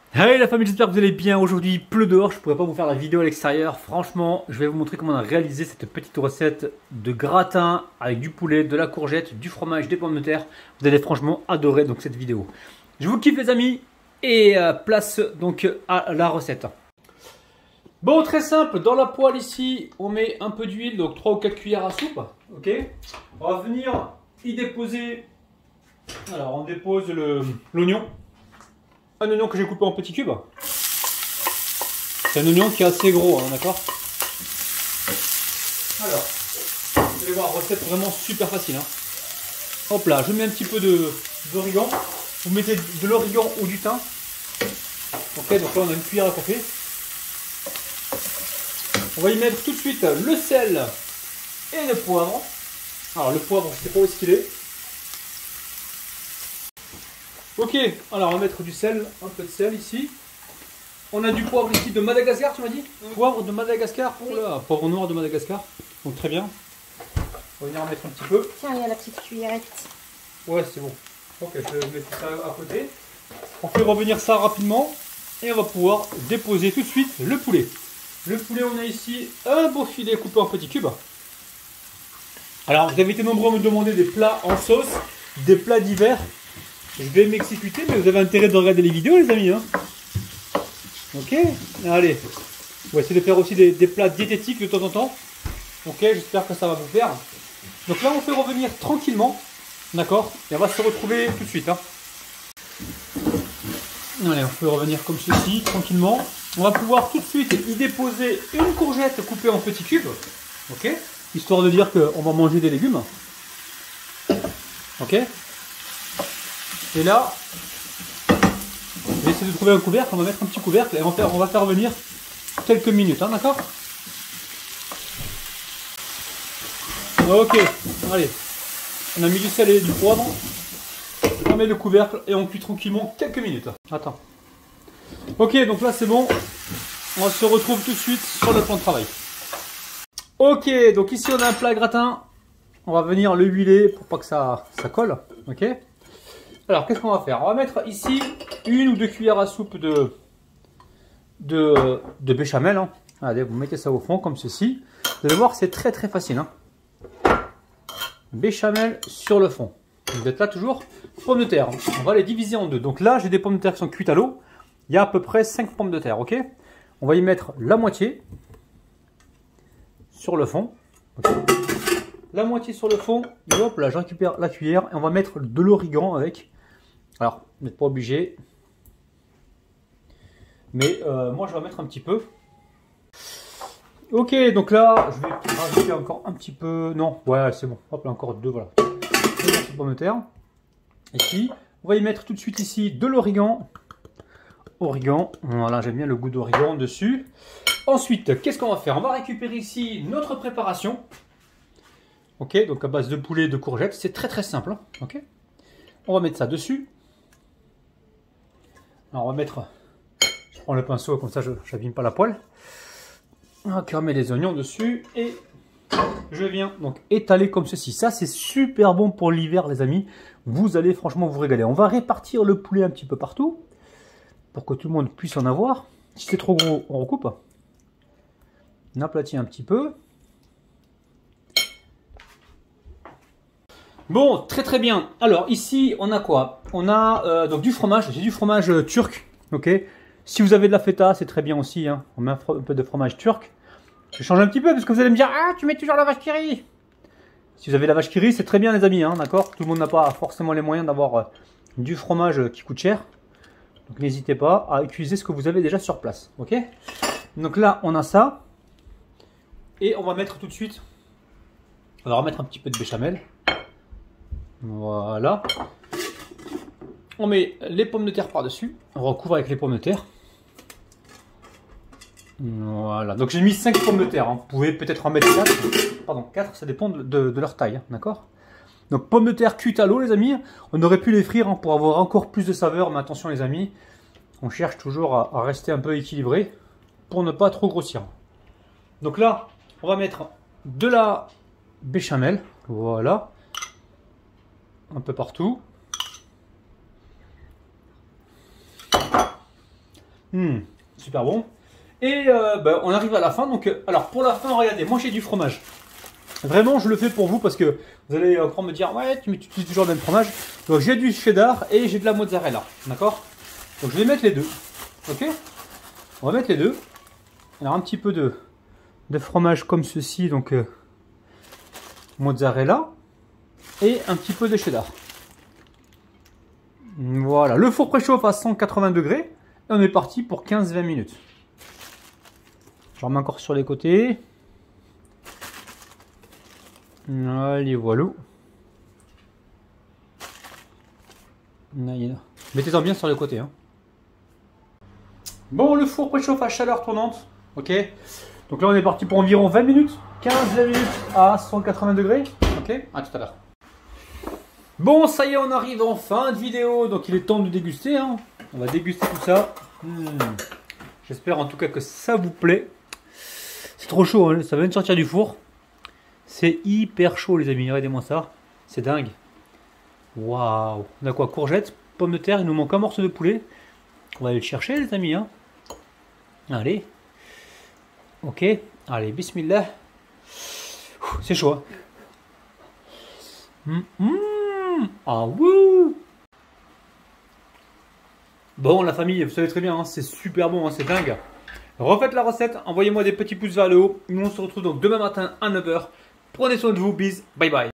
Hey la famille, j'espère que vous allez bien. Aujourd'hui il pleut dehors, je ne pourrais pas vous faire la vidéo à l'extérieur. Franchement, je vais vous montrer comment on a réalisé cette petite recette de gratin avec du poulet, de la courgette, du fromage, des pommes de terre. Vous allez franchement adorer donc cette vidéo. Je vous kiffe les amis et place donc à la recette. Bon, très simple, dans la poêle ici, on met un peu d'huile, donc 3 ou 4 cuillères à soupe. Ok. On va venir y déposer. Alors on dépose l'oignon. Un oignon que j'ai coupé en petits cubes. C'est un oignon qui est assez gros, hein, d'accord? Alors, vous allez voir, recette vraiment super facile. Hein. Hop là, je mets un petit peu d'origan. Vous mettez de l'origan ou du thym. Ok, donc là on a une cuillère à café. On va y mettre tout de suite le sel et le poivre. Alors le poivre, je ne sais pas où est-ce qu'il est. Ok, alors on va mettre du sel, un peu de sel ici. On a du poivre ici de Madagascar, tu m'as dit? Poivre de Madagascar, oh là, poivre noir de Madagascar. Donc très bien. On va venir en mettre un petit peu. Tiens, il y a la petite cuillerette. Ouais, c'est bon. Ok, je vais mettre ça à côté. On fait revenir ça rapidement. Et on va pouvoir déposer tout de suite le poulet. Le poulet, on a ici un beau filet coupé en petits cubes. Alors, vous avez été nombreux à me demander des plats en sauce, des plats d'hiver. Je vais m'exécuter, mais vous avez intérêt de regarder les vidéos, les amis. Hein. Ok, allez. On va essayer de faire aussi des plats diététiques de temps en temps. Ok, j'espère que ça va vous plaire. Donc là, on fait revenir tranquillement. D'accord. Et on va se retrouver tout de suite. Hein. Allez, on peut revenir comme ceci, tranquillement. On va pouvoir tout de suite y déposer une courgette coupée en petits cubes. Ok. Histoire de dire qu'on va manger des légumes. Ok. Et là, je vais essayer de trouver un couvercle, on va mettre un petit couvercle et on va faire revenir quelques minutes, hein, d'accord? Ok, allez, on a mis du sel et du poivre, on met le couvercle et on cuit tranquillement quelques minutes. Attends. Ok, donc là c'est bon, on se retrouve tout de suite sur le plan de travail. Ok, donc ici on a un plat gratin, on va venir le huiler pour pas que ça colle, ok? Alors, qu'est-ce qu'on va faire? On va mettre ici une ou deux cuillères à soupe de béchamel. Hein. Allez, vous mettez ça au fond comme ceci. Vous allez voir, c'est très très facile. Hein. Béchamel sur le fond. Vous êtes là toujours? Pommes de terre. On va les diviser en deux. Donc là, j'ai des pommes de terre qui sont cuites à l'eau. Il y a à peu près 5 pommes de terre. Ok. On va y mettre la moitié sur le fond. Okay. La moitié sur le fond. Et hop, là, je récupère la cuillère et on va mettre de l'origan avec. Alors, vous n'êtes pas obligé. Mais moi, je vais en mettre un petit peu. Ok, donc là, je vais rajouter encore un petit peu. Non, ouais, c'est bon. Hop, là, encore deux, voilà. Deux pommes de terre. Ici, on va y mettre tout de suite ici de l'origan. Origan, voilà, j'aime bien le goût d'origan dessus. Ensuite, qu'est-ce qu'on va faire? On va récupérer ici notre préparation. Ok, donc à base de poulet et de courgettes. C'est très très simple. Hein, ok. On va mettre ça dessus. Alors on va mettre, je prends le pinceau comme ça je n'abîme pas la poêle. On va cramer les oignons dessus et je viens donc étaler comme ceci. Ça c'est super bon pour l'hiver les amis. Vous allez franchement vous régaler. On va répartir le poulet un petit peu partout pour que tout le monde puisse en avoir. Si c'est trop gros, on recoupe. On aplatit un petit peu. Bon, très très bien. Alors ici, on a quoi? On a donc du fromage. J'ai du fromage turc. Ok. Si vous avez de la feta, c'est très bien aussi. Hein. On met un peu de fromage turc. Je change un petit peu parce que vous allez me dire, ah, tu mets toujours la vache qui rit. Si vous avez la vache qui rit, c'est très bien les amis. Hein, d'accord. Tout le monde n'a pas forcément les moyens d'avoir du fromage qui coûte cher. Donc n'hésitez pas à utiliser ce que vous avez déjà sur place. Ok. Donc là, on a ça. Et on va mettre tout de suite. On va remettre un petit peu de béchamel. Voilà. On met les pommes de terre par-dessus. On recouvre avec les pommes de terre. Voilà. Donc j'ai mis 5 pommes de terre. Hein. Vous pouvez peut-être en mettre 4. Pardon, 4, ça dépend de leur taille. Hein. D'accord. Donc pommes de terre cuites à l'eau, les amis. On aurait pu les frire hein, pour avoir encore plus de saveur. Mais attention, les amis. On cherche toujours à rester un peu équilibré pour ne pas trop grossir. Donc là, on va mettre de la béchamel. Voilà. Un peu partout. Super bon. Et on arrive à la fin. Donc, alors pour la fin, regardez, moi j'ai du fromage. Vraiment, je le fais pour vous parce que vous allez encore me dire, ouais, tu utilises toujours le même fromage. Donc j'ai du cheddar et j'ai de la mozzarella. D'accord? Donc je vais mettre les deux. Ok? On va mettre les deux. Alors un petit peu de fromage comme ceci. Donc mozzarella. Et un petit peu de cheddar. Voilà. Le four préchauffe à 180 degrés. Et on est parti pour 15-20 minutes. Je remets encore sur les côtés. Allez, voilà. Mettez-en bien sur les côtés. Hein. Bon, le four préchauffe à chaleur tournante. Ok. Donc là, on est parti pour environ 20 minutes. 15-20 minutes à 180 degrés. Ok. À tout à l'heure. Bon, ça y est, on arrive en fin de vidéo. Donc il est temps de déguster. Hein. On va déguster tout ça. J'espère en tout cas que ça vous plaît. C'est trop chaud. Hein. Ça vient de sortir du four. C'est hyper chaud, les amis. Regardez-moi ça. C'est dingue. Waouh. On a quoi? Courgettes, pommes de terre. Il nous manque un morceau de poulet. On va aller le chercher, les amis. Hein. Allez. Ok. Allez, bismillah. C'est chaud. Ah oui. Bon, la famille, vous savez très bien, hein, c'est super bon, hein, c'est dingue. Refaites la recette, envoyez-moi des petits pouces vers le haut. Nous, on se retrouve donc demain matin à 9 h. Prenez soin de vous, bis, bye bye.